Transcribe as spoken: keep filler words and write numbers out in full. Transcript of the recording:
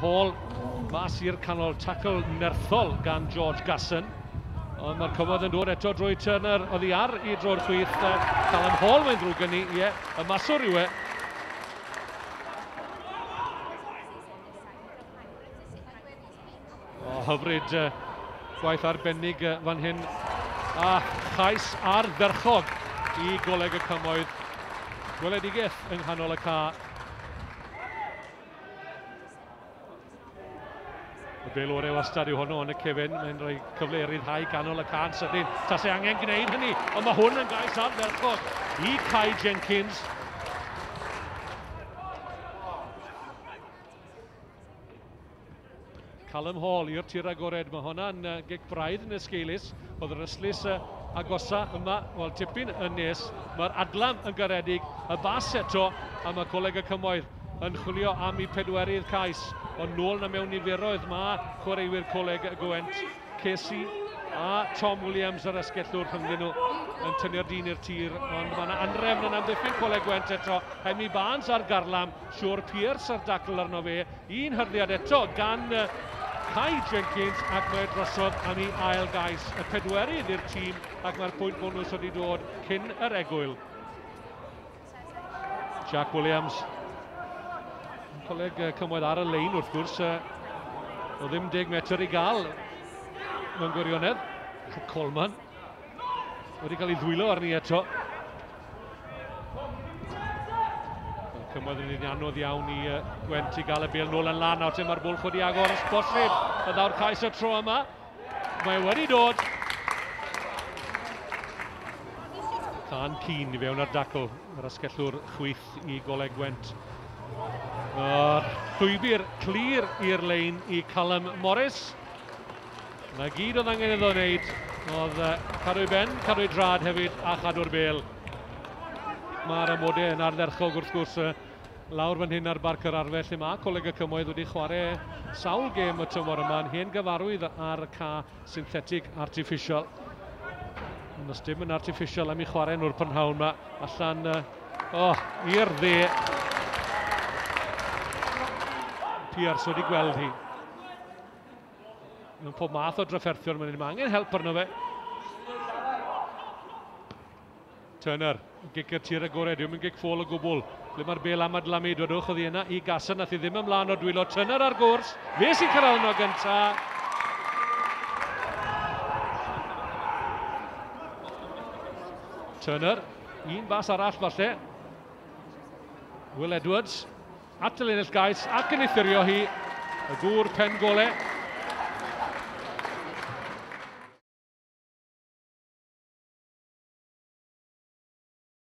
Hall mas i'r canol, tackle nerthol gan George Gasson. Ond mae'r cymod yn dod eto drwy Turner oddi ar i dro'r chwith. Callum Hall mae'n drwy gynnu, ie, y maswr yw e. O, hyfryd uh, gwaith arbennig uh, fan hyn. A chais ardderchog i goleg y cymoedd. Gweledigaeth yng nghanol y ca. Y bel o'r wastad yw honno yn y cefn, mae'n rhoi cyfle i ryddhau ganol y can sydyn. Tas ei angen gwneud hynny, ond mae hwn yn gais ardderchog i Kai Jenkins. Callum Hall i'r tir agored, mae hwnna'n uh, gig braidd yn ysgeilus. Oedd yr yslys uh, agosa yma, wel tipyn yn nes. Mae'r adlam yn garedig, y bas eto, a mae coleg y cymoedd yn chwilio am ei pedwerydd cais. Ond nôl na mewn niferoedd mae chwaraewyr coleg y Gwent, Casey a Tom Williams yr ysgellwr rhyngddyn nhw yn tynnu'r dyn i'r tir. Ond mae yna anrefn yn amddiffyn coleg Gwent eto. Hemi Barnes ar garlam, Siwr Pierce ar dacl arno fe. Un hyrddiad eto gan uh, Kai Jenkins ac mae drosodd am ei ail gais. Y pedwerydd i'r tîm ac mae'r pwynt bonus wedi dod cyn yr egwyl. Jack Williams. Coleg uh, cymwyd ar y lein wrth gwrs, uh, o ddim deg metr i gael mewn gwirionedd. Coleman wedi cael ei ddwylo arni eto. Cymwyd yn un anodd iawn i uh, Gwent i gael y bêl nôl yn lan. Nawr mae'r bwlch wedi agor ys bosib. Y ddawr cais y tro yma. Mae wedi dod. Can Keen i fewn ar dacl. Yr ysgellwr chwith i goleg Gwent. Uh, llwybr clir i'r lein i Callum Morris. Na gyd oedd angen iddo wneud. Oedd uh, cadw i ben, cadw i drad hefyd a chadw'r bêl. Mae'r amodau yn ardderchog wrth gwrs uh, lawr fan hyn ar barc yr arfer lle mae coleg y cymoedd wedi chwarae sawl gêm y tymor yma yn hen gyfarwydd ar y ca synthetic artificial. Os dim yn artificial am ei chwarae nhw'r prynhawn yma allan uh, oh, i'r dde. Pierce wedi gweld hi. Mewn pob math o drafferthion, mae'n angen help arno fe. Turner, gic y tir agored, yw'n gic ffôl o gwbl. Ble mae'r bêl am adlamu, dodwch oedd hi yna i Gasson, nath i ddim ymlaen o dwylo. Turner ar gwrs, fe sy'n cyrraedd yno gynta. Turner, un bas arall falle. Will Edwards. At y linell gais ac yn eithirio hi, y gŵr pen gole.